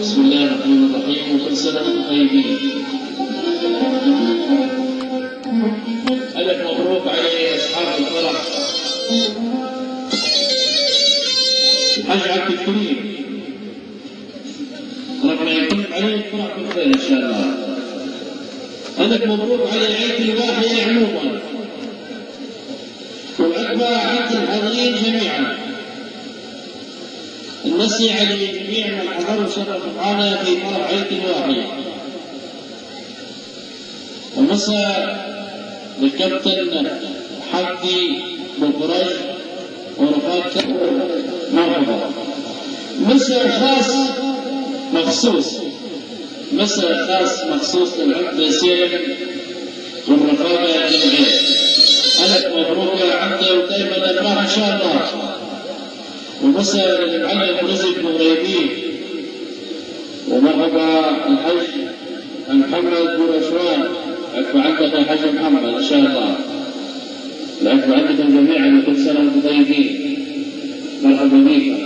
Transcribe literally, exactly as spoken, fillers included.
بسم الله الرحمن الرحيم وكل سنة وانتم طيبين. ألف مبروك على أصحاب الفرح. الحاج عبد الكريم ربنا يكون عليه الفرح بالخير إن شاء الله. ألف مبروك على عيلة الواحية عموما والعقبة عند الحاضرين جميعا. نمسي على جميع من حضروا شرفوا معنا في فرح عيلة الواحية. ومسا للكابتن حمدي بوفرج ورفاق مرحبا. مسا خاص مخصوص مسا خاص مخصوص للعمدة سيرم والرفاقة الجمعية. ألف مبروك يا عمدة ودائما الأفراح إن شاء الله. ومسا للمعلم رزق مغربي ومرحبا الحج محمد بورشوان. أكفى عندك يا حاج محمد إن شاء الله. الأكفى عندكم جميعا وكل سنة وانتم طيبين. مرحبا بكم.